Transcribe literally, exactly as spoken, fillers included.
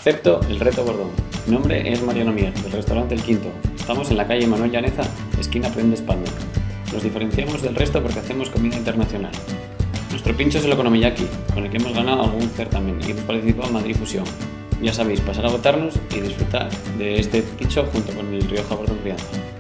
Acepto el reto Bordón. Mi nombre es Mariano Mier, del restaurante El Quinto. Estamos en la calle Manuel Llaneza, esquina Prendes Pando. Nos diferenciamos del resto porque hacemos comida internacional. Nuestro pincho es el Okonomiyaki, con el que hemos ganado algún certamen y hemos participado en Madrid Fusión. Ya sabéis, pasar a votarnos y disfrutar de este pincho junto con el Rioja Bordón Crianza.